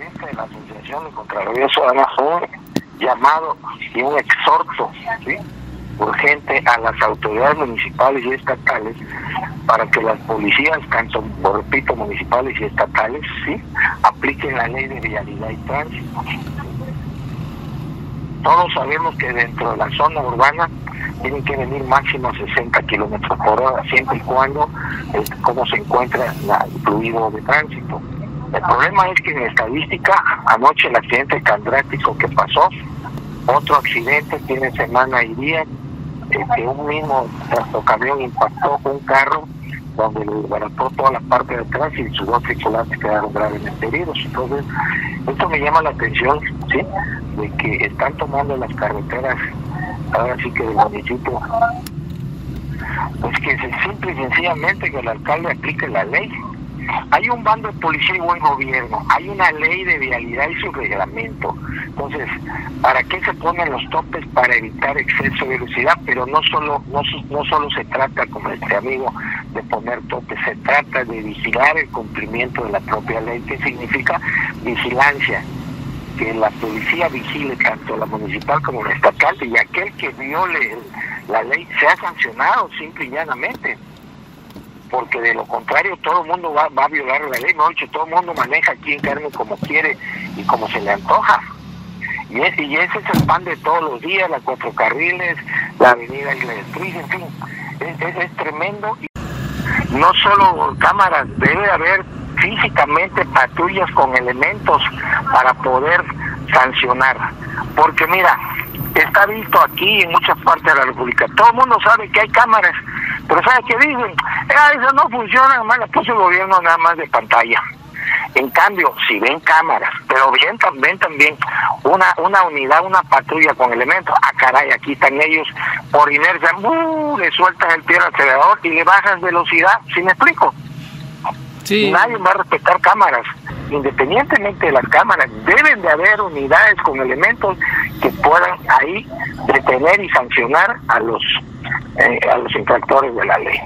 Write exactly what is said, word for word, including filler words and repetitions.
presidente de la Asociación de Contraloría Ciudadana fue un llamado y un exhorto, ¿sí?, urgente a las autoridades municipales y estatales para que las policías, tanto, repito, municipales y estatales, sí, apliquen la ley de vialidad y tránsito. Todos sabemos que dentro de la zona urbana tienen que venir máximo a sesenta kilómetros por hora, siempre y cuando eh, como se encuentra la, el fluido de tránsito. El problema es que en estadística, anoche el accidente candrático que pasó, otro accidente, tiene semana y día, eh, que un mismo tractocamión impactó un carro donde le desbarató toda la parte de atrás y sus dos tripulantes quedaron gravemente heridos. Entonces, esto me llama la atención, ¿sí?, de que están tomando las carreteras, ahora sí que del municipio, pues que se simple y sencillamente que el alcalde aplique la ley. Hay un bando de policía y buen gobierno, hay una ley de vialidad y su reglamento. Entonces, ¿para qué se ponen los topes? Para evitar exceso de velocidad, pero no solo no, no solo se trata, como este amigo, de poner topes, se trata de vigilar el cumplimiento de la propia ley. ¿Qué significa vigilancia? Que la policía vigile tanto la municipal como la estatal, y aquel que viole la ley sea sancionado simple y llanamente, porque de lo contrario todo el mundo va, va a violar la ley. No, dicho, todo el mundo maneja aquí en Carmen como quiere y como se le antoja, y, es, y ese es el pan de todos los días, las cuatro carriles, la avenida Isla del Truís, en fin, es, es, es tremendo. No solo cámaras, debe haber físicamente patrullas con elementos para poder sancionar, porque mira, está visto aquí en muchas partes de la República, todo el mundo sabe que hay cámaras, pero ¿sabe qué dicen? Ah, eso no funciona, nada más la puso el gobierno nada más de pantalla. En cambio, si ven cámaras, pero bien también también una una unidad, una patrulla con elementos, ah caray, aquí están ellos, por inercia, ¡uh!, le sueltas el pie al acelerador y le bajas velocidad. ¿Sí me explico? Sí. Nadie va a respetar cámaras. Independientemente de las cámaras, deben de haber unidades con elementos que puedan ahí detener y sancionar a los eh, a los infractores de la ley.